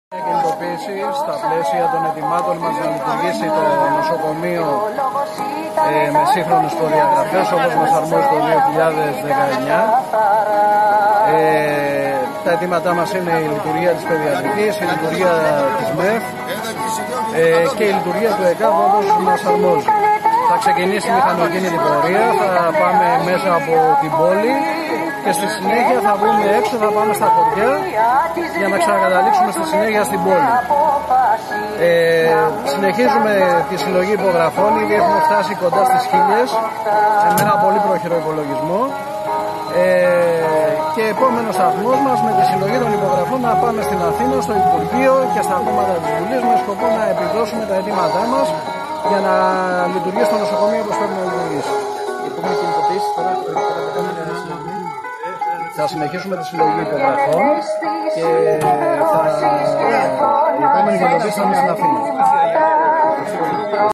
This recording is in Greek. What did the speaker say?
Κινητοποίηση στα πλαίσια των ετοιμάτων μας να λειτουργήσει το νοσοκομείο με σύγχρονες προδιαγραφές όπως μας αρμόζει το 2019. Τα αιτήματά μας είναι η λειτουργία της παιδιατρικής, η λειτουργία της ΜΕΦ και η λειτουργία του ΕΚΑΒ όπως μας αρμόζει. Θα ξεκινήσει η μηχανοκίνητη πορεία, θα πάμε μέσα από την πόλη και στη συνέχεια θα βγούμε έξω, θα πάμε στα χωριά για να ξανακαταλήξουμε στη συνέχεια στην πόλη. Συνεχίζουμε τη συλλογή υπογραφών, ήδη έχουμε φτάσει κοντά στις 1000 με ένα πολύ πρόχειρο υπολογισμό. Και επόμενος σταθμός μας με τη συλλογή των υπογραφών να πάμε στην Αθήνα, στο Υπουργείο και στα κόμματα της Βουλής με σκοπό να επιδώσουμε τα αιτήματά μας για να λειτουργήσει το νοσοκομείο όπως πρέπει να λειτουργήσει. Θα συνεχίσουμε τη συλλογή υπογραφών και η επόμενη κινητοποίηση θα είναι στην Αθήνα.